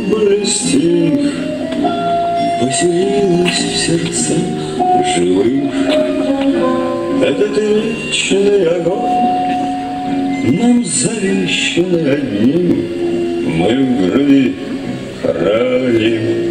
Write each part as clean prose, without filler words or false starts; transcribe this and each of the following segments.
доблесть их поселилась в сердцах живых. Этот вечный огонь нам завещанный одним, мы в груди храним.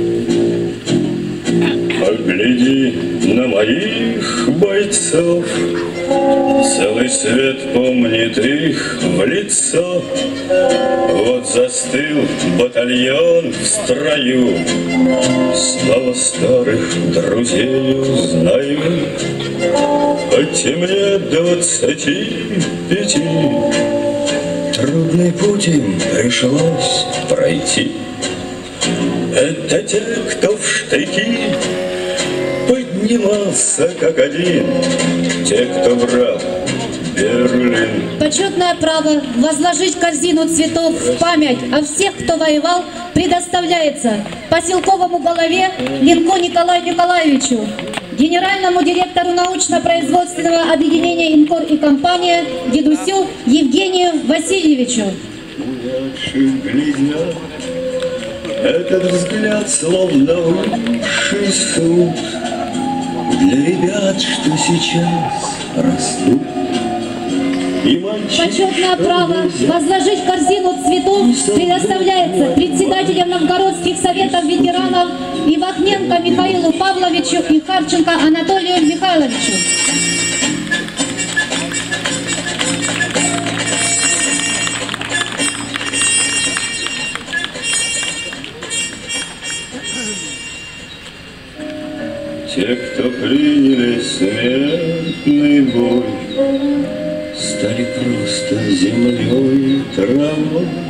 Погляди на моих бойцов, целый свет помнит их в лицо. Вот застыл батальон в строю, снова старых друзей узнаю. Хоть и мне 25, трудный путь им пришлось пройти. Это те, кто в штыки поднимался как один, те, кто брал Берлин. Почетное право возложить корзину цветов в память о всех, кто воевал, предоставляется поселковому голове Ленко Николаю Николаевичу, генеральному директору научно-производственного объединения «Инкор и компания» Дедусю Евгению Васильевичу. Этот взгляд словно высший суд для ребят, что сейчас растут. Почетное право возложить корзину цветов предоставляется председателям новгородских советов ветеранов Ивахненко Михаилу Павловичу и Харченко Анатолию Михайловичу. Те, кто приняли смертный бой, стали просто землей и травой.